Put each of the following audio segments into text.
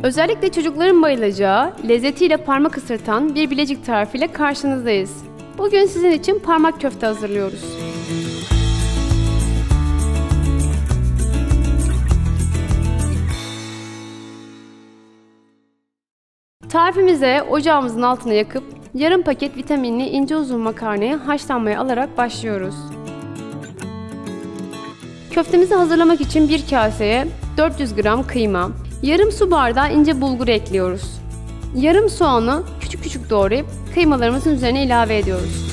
Özellikle çocukların bayılacağı, lezzetiyle parmak ısırtan bir Bilecik tarifiyle karşınızdayız. Bugün sizin için parmak köfte hazırlıyoruz. Tarifimize ocağımızın altına yakıp yarım paket vitaminli ince uzun makarnayı haşlanmaya alarak başlıyoruz. Köftemizi hazırlamak için bir kaseye 400 gram kıyma, yarım su bardağı ince bulgur ekliyoruz. Yarım soğanı küçük küçük doğrayıp kıymalarımızın üzerine ilave ediyoruz.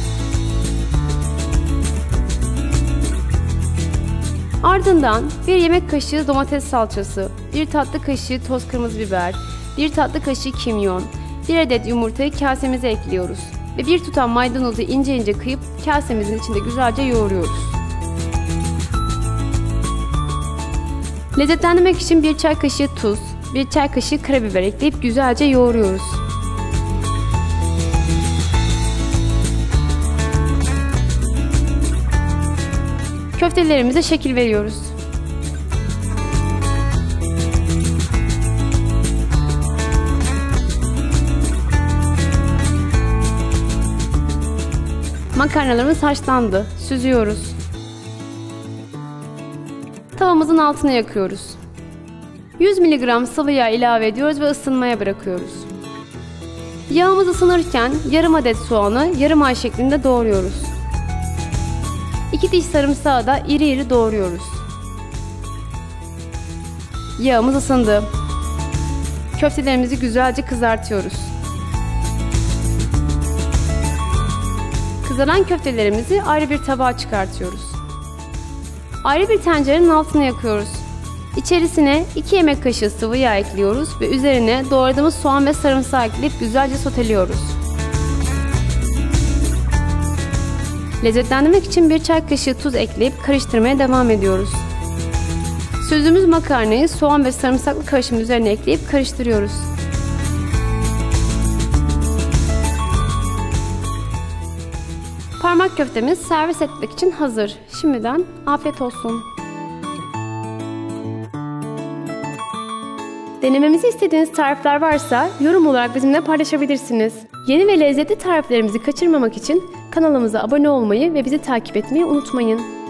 Ardından 1 yemek kaşığı domates salçası, 1 tatlı kaşığı toz kırmızı biber, 1 tatlı kaşığı kimyon, 1 adet yumurtayı kasemize ekliyoruz ve 1 tutam maydanozu ince ince kıyıp kasemizin içinde güzelce yoğuruyoruz. Lezzetlendirmek için 1 çay kaşığı tuz, 1 çay kaşığı karabiber ekleyip güzelce yoğuruyoruz. Köftelerimize şekil veriyoruz. Makarnalarımız haşlandı. Süzüyoruz. Tavamızın altını yakıyoruz. 100 mg sıvı yağ ilave ediyoruz ve ısınmaya bırakıyoruz. Yağımız ısınırken yarım adet soğanı yarım ay şeklinde doğruyoruz. 2 diş sarımsağı da iri iri doğruyoruz. Yağımız ısındı. Köftelerimizi güzelce kızartıyoruz. Kızaran köftelerimizi ayrı bir tabağa çıkartıyoruz. Ayrı bir tencerenin altını yakıyoruz. İçerisine 2 yemek kaşığı sıvı yağ ekliyoruz ve üzerine doğradığımız soğan ve sarımsağı ekleyip güzelce soteliyoruz. Lezzetlendirmek için 1 çay kaşığı tuz ekleyip karıştırmaya devam ediyoruz. Süzdüğümüz makarnayı soğan ve sarımsaklı karışımın üzerine ekleyip karıştırıyoruz. Parmak köftemiz servis etmek için hazır. Şimdiden afiyet olsun. Denememizi istediğiniz tarifler varsa yorum olarak bizimle paylaşabilirsiniz. Yeni ve lezzetli tariflerimizi kaçırmamak için kanalımıza abone olmayı ve bizi takip etmeyi unutmayın.